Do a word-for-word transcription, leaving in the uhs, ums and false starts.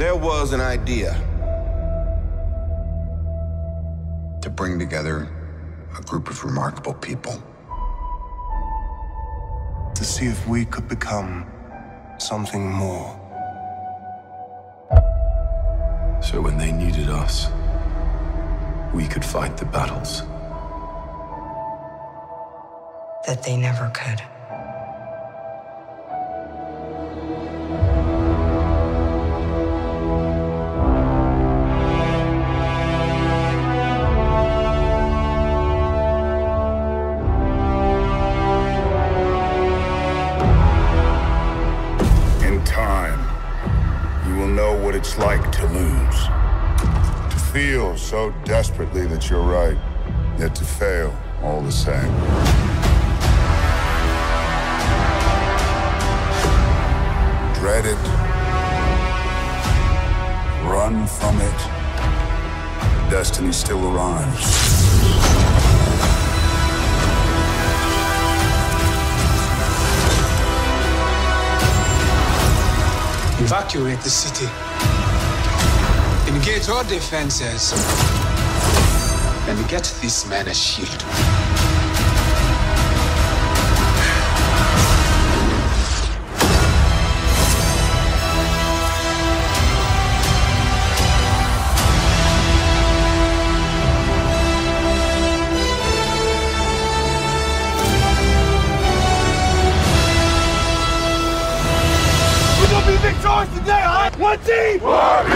There was an idea to bring together a group of remarkable people. To see if we could become something more. So when they needed us, we could fight the battles that they never could. In time, you will know what it's like to lose. To feel so desperately that you're right, yet to fail all the same. Dread it. Run from it. Destiny still arrives. Evacuate the city. Engage all defenses. And get this man a shield. We're gonna be victorious today, huh? One team! One.